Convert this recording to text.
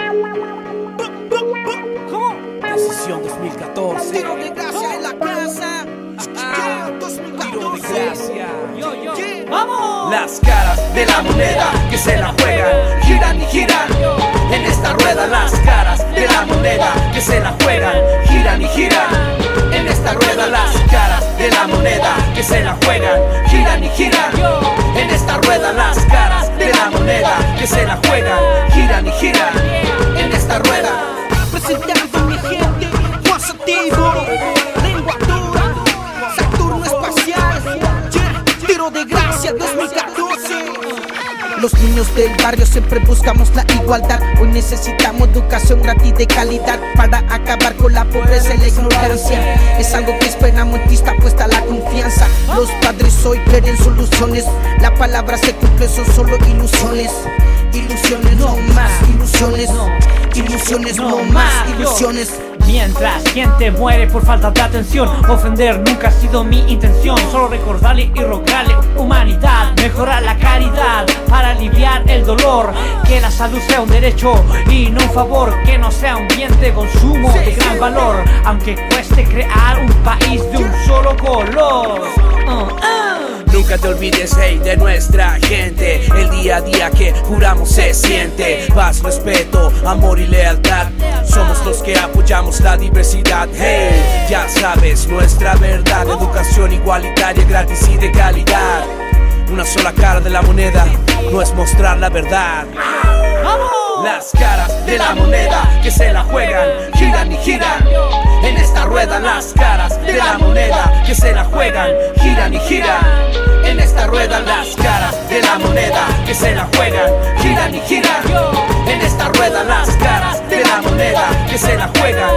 Decisión 2014. Tiro de gracia en la casa. Tiro de gracia. ¡Vamos! Las caras de la moneda que se la juegan, giran y giran. En esta rueda las caras de la moneda que se la juegan, giran y giran. En esta rueda las caras de la moneda que se la juegan, giran y giran. En esta rueda las caras de la moneda que se la juegan, giran y giran. En esta rueda Presentando mi gente, Juan Sativo, lengua dura, Saturno espacial, Tiro de gracia 2014. Los niños del barrio siempre buscamos la igualdad. Hoy necesitamos educación gratis de calidad para acabar con la pobreza y la ignorancia. Es algo que esperamos en ti, está puesta la confianza. Los padres hoy quieren soluciones. La palabra se cumple, son solo ilusiones. Ilusiones no más, ilusiones. Ilusiones no más, ilusiones. Mientras gente muere por falta de atención, ofender nunca ha sido mi intención. Solo recordarle y rogarle humanidad, mejorar la caridad para aliviar el dolor. Que la salud sea un derecho y no un favor, que no sea un bien de consumo de gran valor, aunque cueste crear un país de un solo color. Nunca te olvides, hey, de nuestra gente. El día a día que juramos se siente. Paz, respeto, amor y lealtad. Somos los que apoyamos la diversidad. Hey, ya sabes, nuestra verdad. Educación igualitaria, gratis y de calidad. Una sola cara de la moneda no es mostrar la verdad. Las caras de la moneda que se la juegan, giran y giran. En esta rueda las caras de la moneda que se la juegan, giran y giran. En esta rueda las caras de la moneda que se la juegan, giran y giran. En esta rueda las caras de la moneda que se la juegan,